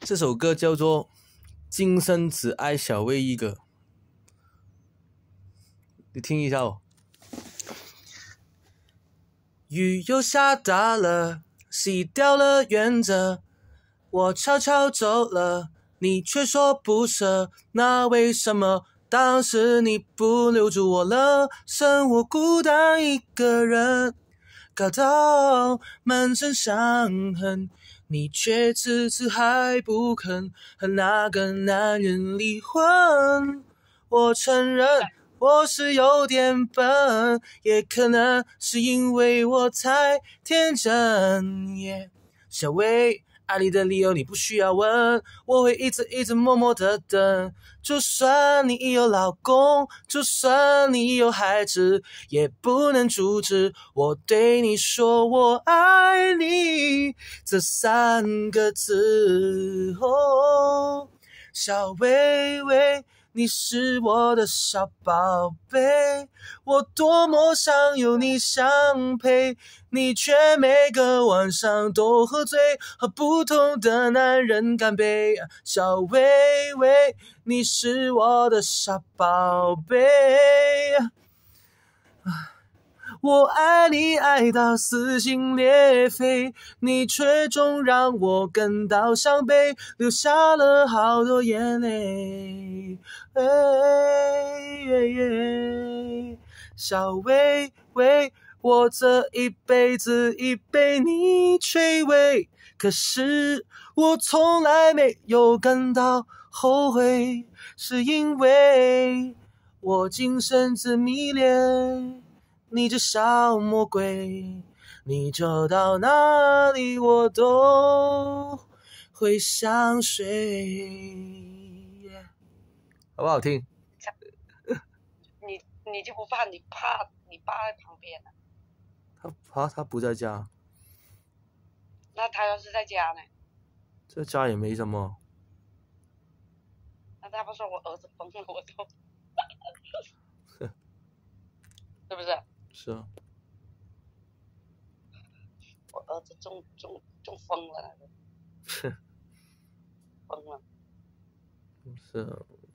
这首歌叫做《今生只爱小薇一个》，你听一下哦。雨又下大了，洗掉了原则，我悄悄走了，你却说不舍，那为什么当时你不留住我了，剩我孤单一个人，搞到满身伤痕，你却迟迟还不肯和那个男人离婚。我承认我是有点笨，也可能是因为我太天真。小薇，爱你的理由你不需要问，我会一直默默的等。就算你已有老公，就算你已有孩子，也不能阻止我对你说我爱你这3个字。小薇薇，你是我的小宝贝，我多么想有你相陪，你却每个晚上都喝醉，和不同的男人干杯。小薇薇，你是我的小宝贝，我爱你爱到撕心裂肺，你却总让我感到伤悲，流下了好多眼泪。小薇薇，我这一辈子已被你摧毁，可是我从来没有感到后悔，是因为我今生只迷恋你这小魔鬼，你走到哪里我都会相随。好不好听？ 你就不怕你爸在旁边啊？ 他不在家。 那他要是在家呢？ 在家也没什么。 那他不说我儿子疯了，我就是不是？ 是啊。 我儿子中疯了，疯了。 是啊。